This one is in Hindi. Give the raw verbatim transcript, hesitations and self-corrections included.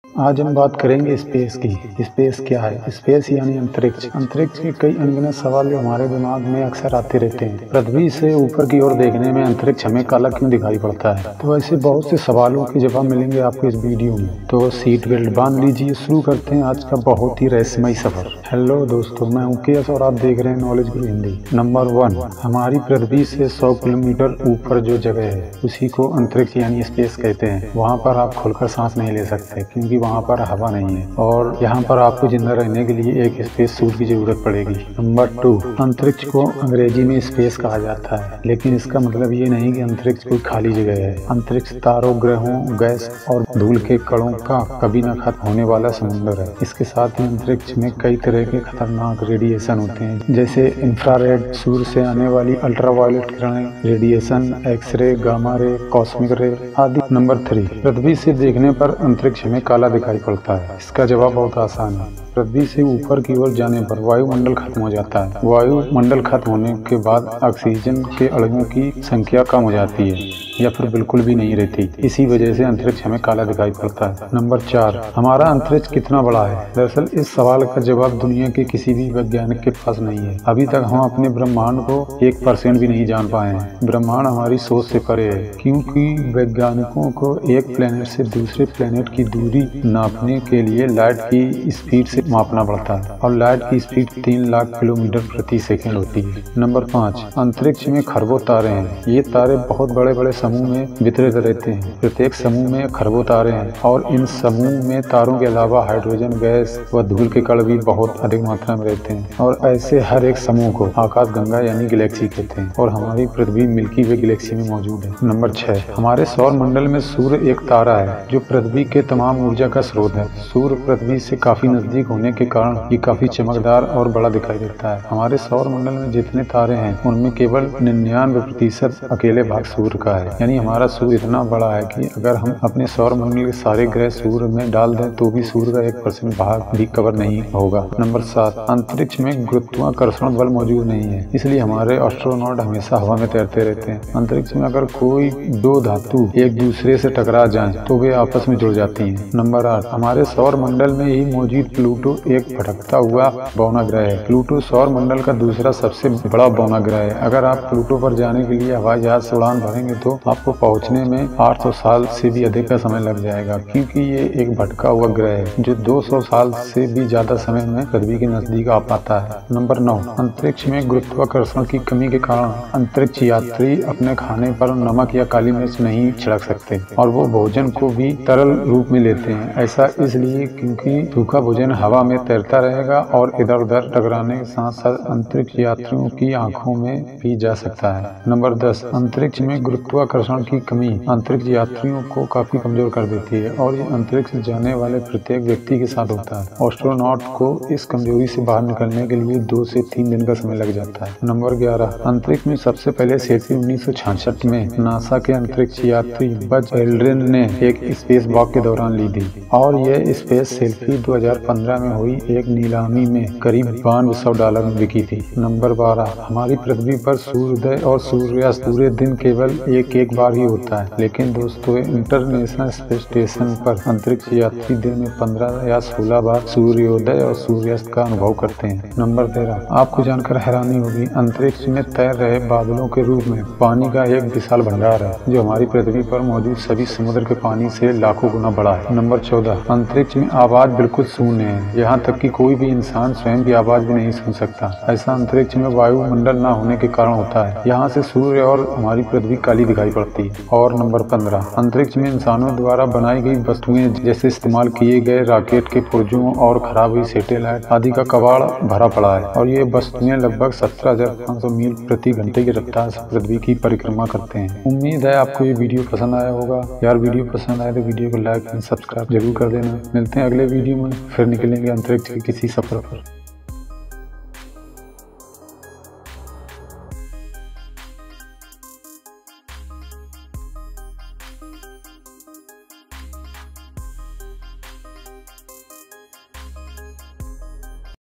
आज हम बात करेंगे स्पेस की। स्पेस क्या है? स्पेस यानी अंतरिक्ष। अंतरिक्ष के कई अनगिनत सवाल जो हमारे दिमाग में अक्सर आते रहते हैं। पृथ्वी से ऊपर की ओर देखने में अंतरिक्ष हमें काला क्यों दिखाई पड़ता है? तो ऐसे बहुत से सवालों के जवाब मिलेंगे आपको इस वीडियो में। तो सीट बेल्ट बांध लीजिए, शुरू करते हैं आज का बहुत ही रहस्यमय सफर। हेलो दोस्तों, मैं हूं केएस और आप देख रहे हैं नॉलेज गुरु हिंदी। नंबर वन, हमारी पृथ्वी से सौ किलोमीटर ऊपर जो जगह है उसी को अंतरिक्ष यानी स्पेस कहते हैं। वहाँ पर आप खुलकर सांस नहीं ले सकते क्योंकि वहाँ पर हवा नहीं है और यहाँ पर आपको जिंदा रहने के लिए एक स्पेस सूट की जरूरत पड़ेगी। नंबर टू, अंतरिक्ष को अंग्रेजी में स्पेस कहा जाता है, लेकिन इसका मतलब ये नहीं कि अंतरिक्ष कोई खाली जगह है। अंतरिक्ष तारों, ग्रहों, गैस और धूल के कणों का कभी न खत्म होने वाला समुद्र है। इसके साथ ही अंतरिक्ष में कई तरह के खतरनाक रेडिएशन होते हैं, जैसे इंफ्रारेड, सूर्य से आने वाली अल्ट्रावायलेट किरणें, radiation, x ray, gamma ray, cosmic ray आदि। नंबर थ्री, पृथ्वी से देखने पर अंतरिक्ष में काला दिखाई पड़ता है। इसका जवाब बहुत आसान है। पृथ्वी से ऊपर की ओर जाने पर वायुमंडल खत्म हो जाता है। वायुमंडल खत्म होने के बाद ऑक्सीजन के अणुओं की संख्या कम हो जाती है या फिर बिल्कुल भी नहीं रहती। इसी वजह से अंतरिक्ष हमें काला दिखाई पड़ता है। नंबर चार, हमारा अंतरिक्ष कितना बड़ा है? दरअसल इस सवाल का जवाब दुनिया के किसी भी वैज्ञानिक के पास नहीं है। अभी तक हम अपने ब्रह्मांड को एक परसेंट भी नहीं जान पाए हैं। ब्रह्मांड हमारी सोच से परे है, क्योंकि वैज्ञानिकों को एक प्लेनेट से दूसरे प्लेनेट की दूरी नापने के लिए लाइट की स्पीड से मापना पड़ता है और लाइट की स्पीड तीन लाख किलोमीटर प्रति सेकंड होती है। नंबर पाँच, अंतरिक्ष में खरबों तारे हैं। ये तारे बहुत बड़े बड़े समूह में वितरित रहते हैं। प्रत्येक समूह में खरबों तारे हैं और इन समूह में तारों के अलावा हाइड्रोजन गैस व धूल के कण भी बहुत अधिक मात्रा में रहते हैं और ऐसे हर एक समूह को आकाश गंगा यानी गैलेक्सी कहते हैं और हमारी पृथ्वी मिल्की वे गैलेक्सी में मौजूद है। नंबर छह, हमारे सौर मंडल में सूर्य एक तारा है जो पृथ्वी के तमाम ऊर्जा का स्रोत है। सूर्य पृथ्वी से काफी नजदीक होने के कारण ये काफी चमकदार और बड़ा दिखाई देता है। हमारे सौर मंडल में जितने तारे हैं उनमें केवल निन्यानवे प्रतिशत अकेले भाग सूर्य का है, यानी हमारा सूर्य इतना बड़ा है कि अगर हम अपने सौर मंडल के सारे ग्रह सूर्य में डाल दें तो भी सूर्य का एक परसेंट भाग भी कवर नहीं होगा। नंबर सात, अंतरिक्ष में गुरुत्वाकर्षण बल मौजूद नहीं है, इसलिए हमारे एस्ट्रोनॉट हमेशा हवा में तैरते रहते हैं। अंतरिक्ष में अगर कोई दो धातु एक दूसरे से टकरा जाएं तो वे आपस में जुड़ जाती हैं। नंबर आठ, हमारे सौर मंडल में ही मौजूद प्लूटो एक भटकता हुआ बौना ग्रह है। प्लूटो सौर मंडल का दूसरा सबसे बड़ा बौना ग्रह है। अगर आप प्लूटो पर जाने के लिए हवाई जहाज से उड़ान भरेंगे तो आपको पहुंचने में आठ सौ साल से भी अधिक का समय लग जाएगा, क्योंकि ये एक भटका हुआ ग्रह है जो दो सौ साल से भी ज्यादा समय में पृथ्वी के नजदीक आ पाता है। नंबर नौ, अंतरिक्ष में गुरुत्वाकर्षण की कमी के कारण अंतरिक्ष यात्री अपने खाने पर नमक या काली मिर्च नहीं छिड़क सकते और वो भोजन को भी तरल रूप में लेते हैं। ऐसा इसलिए क्योंकि सूखा भोजन हवा में तैरता रहेगा और इधर उधर टकराने के साथ साथ अंतरिक्ष यात्रियों की आंखों में भी जा सकता है। नंबर दस, अंतरिक्ष में गुरुत्वाकर्षण की कमी अंतरिक्ष यात्रियों को काफी कमजोर कर देती है और ये अंतरिक्ष जाने वाले प्रत्येक व्यक्ति के साथ होता है। एस्ट्रोनॉट को इस कमजोरी से बाहर निकलने के लिए दो से तीन दिन का समय लग जाता है। नंबर ग्यारह, अंतरिक्ष में सबसे पहले सेल्फी उन्नीस सौ छियासठ में नासा के अंतरिक्ष यात्री बज एल्ड्रिन ने एक स्पेस वॉक के दौरान ली थी और यह स्पेस सेल्फी दो हजार पंद्रह में हुई एक नीलामी में करीब बानवे सौ डॉलर में बिकी थी। नंबर बारह, हमारी पृथ्वी पर सूर्योदय और सूर्यास्त पूरे दिन केवल एक एक बार ही होता है, लेकिन दोस्तों इंटरनेशनल स्पेस स्टेशन पर अंतरिक्ष यात्री दिन में पंद्रह या सोलह बार सूर्योदय और सूर्यास्त का अनुभव करते हैं। नंबर तेरह, आपको जानकर हैरानी होगी, अंतरिक्ष में तैर रहे बादलों के रूप में पानी का एक विशाल भंडार है जो हमारी पृथ्वी पर मौजूद सभी समुद्र के पानी से लाखों गुना बड़ा है। नंबर चौदह, अंतरिक्ष में आवाज बिल्कुल शून्य है, यहाँ तक कि कोई भी इंसान स्वयं की आवाज भी नहीं सुन सकता। ऐसा अंतरिक्ष में वायुमंडल न होने के कारण होता है। यहाँ से सूर्य और हमारी पृथ्वी काली दिखाई पड़ती है। और नंबर पंद्रह, अंतरिक्ष में इंसानों द्वारा बनाई गई वस्तुएं जैसे इस्तेमाल किए गए रॉकेट के पुर्जों और खराब हुई सैटेलाइट आदि का कबाड़ भरा पड़ा है और ये वस्तुएं लगभग सत्रह हजार पाँच सौ मील प्रति घंटे की रफ्तार से पृथ्वी की परिक्रमा करते हैं। उम्मीद है आपको ये वीडियो पसंद आया होगा। यार वीडियो पसंद आए तो वीडियो को लाइक एंड सब्सक्राइब जरूर कर देना। मिलते हैं अगले वीडियो में, फिर निकलेंगे अंतरिक्ष के किसी सफर पर।